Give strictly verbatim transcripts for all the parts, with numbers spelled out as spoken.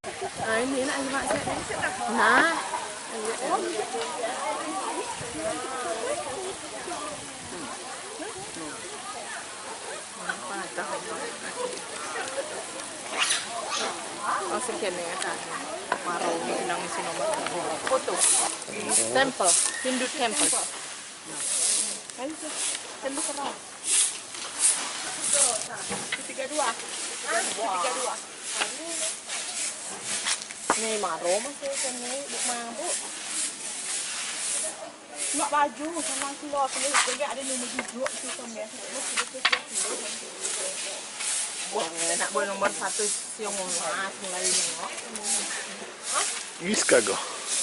Nah, ini enak mak saya. Nah. Oh, sekian ya kan. Marau ni nang isi nomor. Foto. Temple, Hindu temple. Ayo, Hindu kerang. Tiga dua. Tiga dua. Nih marau masih kan ni, buk mabuk. Nak baju sama keluar sini, dia ada nombor duduk tu sama. Wah, nak boleh nomor satu siung mas mulai nengok. Iska go.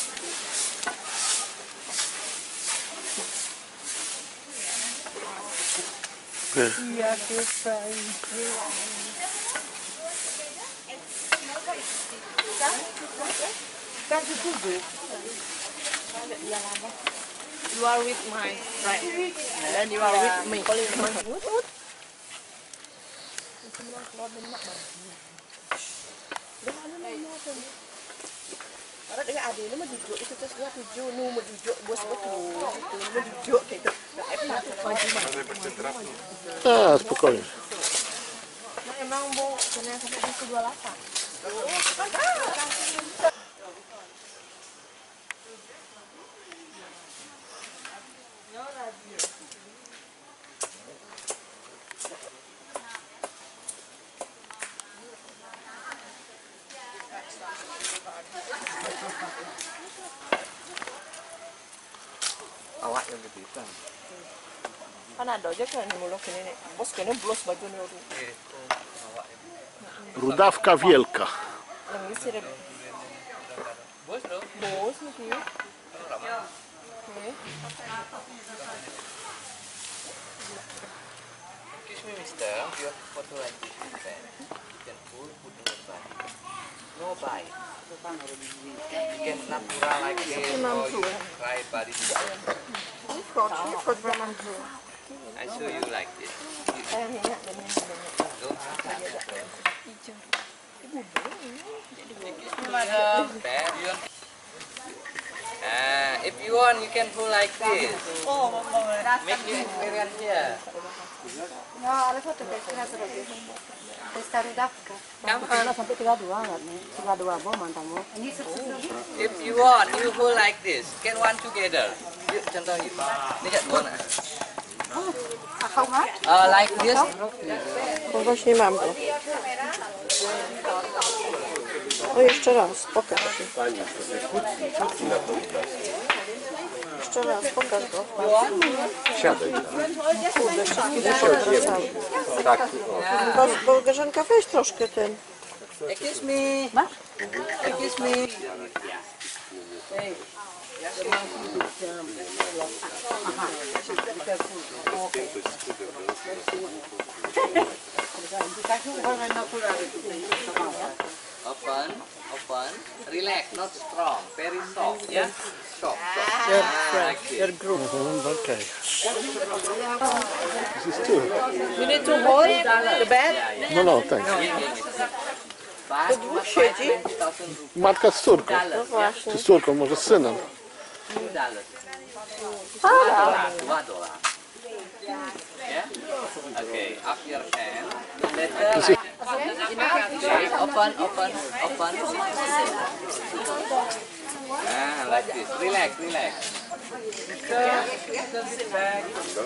Iya, kita. Kan itu tu. You are with my friend, and you are with me. Orang dengan adik ni menjujuk itu terus dia tujuh, nu menjujuk bos betul, menjujuk gitu. Ah, spokojnie. No emang bu, kena sampai di dua lapan. Awak yang lebih kan. Kan ada aja kan muluk ini nih. Bos kena blos baju ni orang. Rudawka wielka. Lagi sih deh. Bos lo? Bos ni. Okay. Excuse me, mister. Your photo like this, man. You can pull, put in your body. No bite. You can snap pura like this, or you try body. Ini kau, ini kau berapa tu? I show you like this. Saya ni nak dengan Don't have that. hijau. Ibu Excuse me, madam. There, you want- Uh, if you want, you can pull like this. Make your experience here. No, ale foto kita sebagai pesta rudawka. Come on. Kalau sampai tiga dua kan? Tiga dua bo mantamu. Ini sesuatu. If you want, you pull like this. Can one together. Yuk, contoh yuk. Ini kat dua nak. Akau mat? Uh, like this. Kogo się mam go. O, jeszcze raz, pokaż. Jeszcze raz, pokaż go. Siadaj. Kurde, wszystkie te powracały. Tak. Bo, bo Grażynka, weź troszkę ten. Excuse me. Excuse me. Hey. Open, open, relax, not strong, very soft, yeah? Soft, soft. Your Ah, friend, like this. your group. Okej. This is two. You need to hold the bed. No, no, thanks. But dwóch siedzi. twenty thousand rupees. Matka z córką. No właśnie. Czy z córką, może z synem. Two dollars. Dua dolar, dua dolar. Yeah? Okay, up your hand. Later, okay, open, open, open. Ah, like this. Relax, relax. Sit, sit back.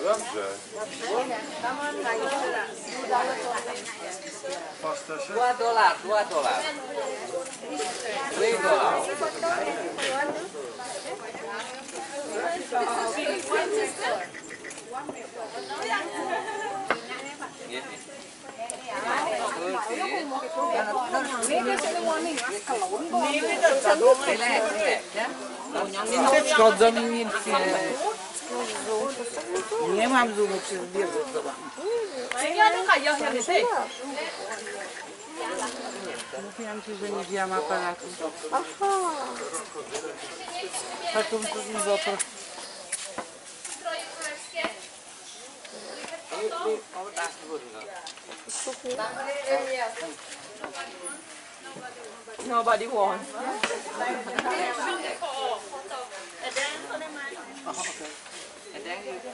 Dua dolar, dua dolar. Three dolar. Szkoda mi nic nie. Nie mam zubu przez bierze chyba. Mówiłam ci, że nie wzięłam aparatu. Aha. Taką trudną zapach. Nobody wants. And then you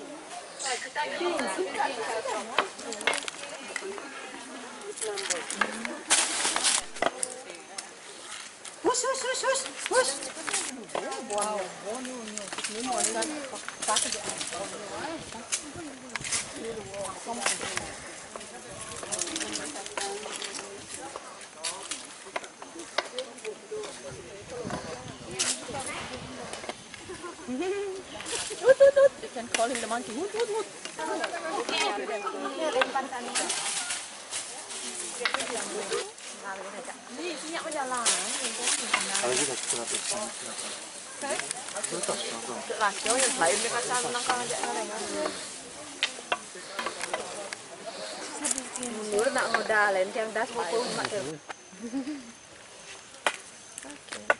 Hush, hush, hush, hush, hush. Woot, woot, woot. You can call him the monkey. Woot, woot, woot. Ni, minyak berjalan. Lah, kau yang lain dia kacang nangkang aja kan. Mulu nak modal, tiang das pupuk mak tu. Okay.